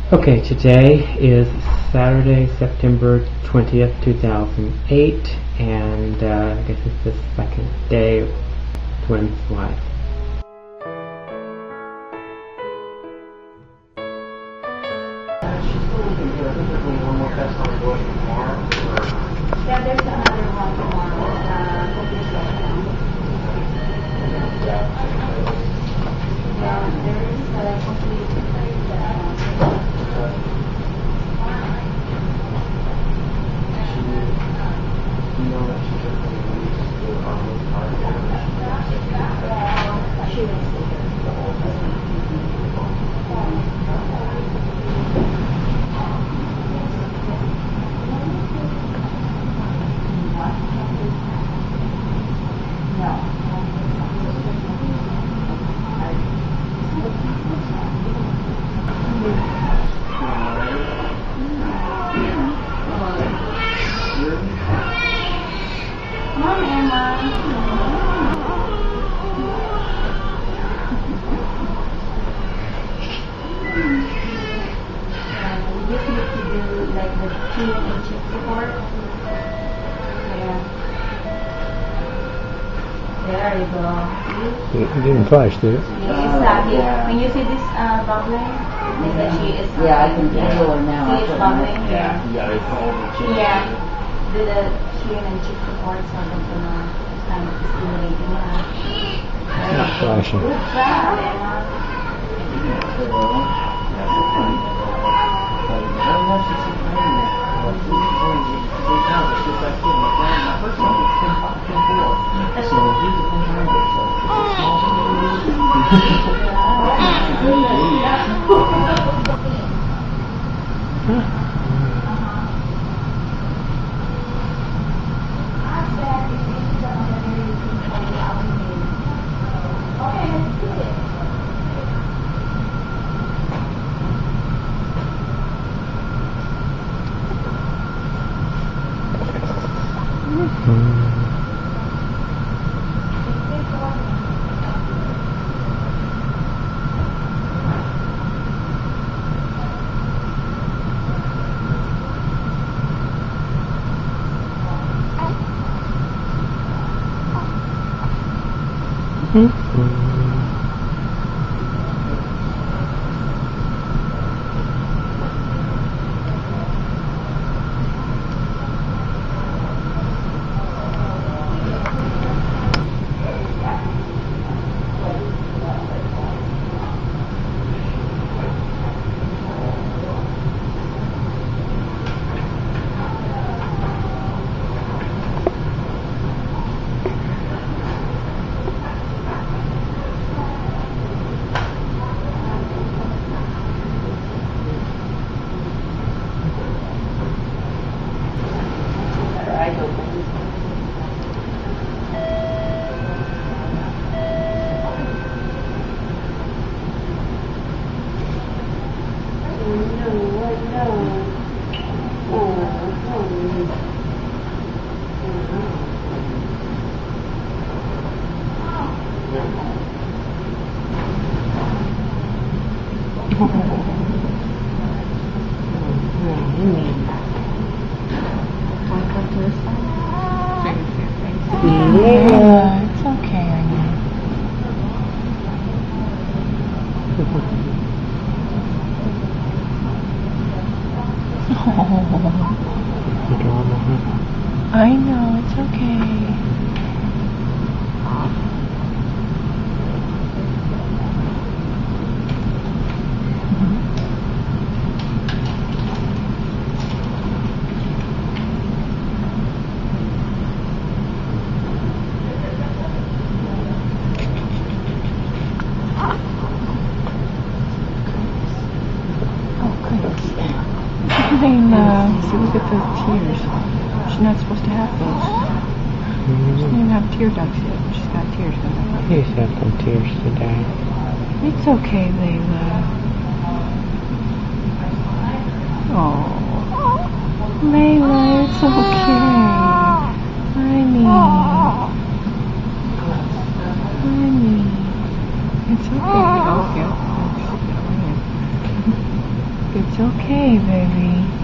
Okay, today is Saturday, September 20th, 2008, and I guess it's the second day of twins' life. Yeah, there's another one tomorrow. There is a complete Mom, Emma. We just need to do like the 2 chip support. Yeah. There you go. It didn't flush, did it? Exactly. When you see this bubbling, it's that she is. Yeah, I can feel her now. See it's bubbling. Yeah. Do the chin and cheek support so that it's kind of stimulating her. It's not flashing. Good job, Emma. Yeah, it's okay, I know. I know, it's okay. See, look at those tears. She's not supposed to have those. She doesn't even have tear ducts yet. She's got tears coming out. He's had some tears today. It's okay, Layla. Oh, Layla, it's okay. Honey. Honey. It's okay. Okay. Good It's okay, baby.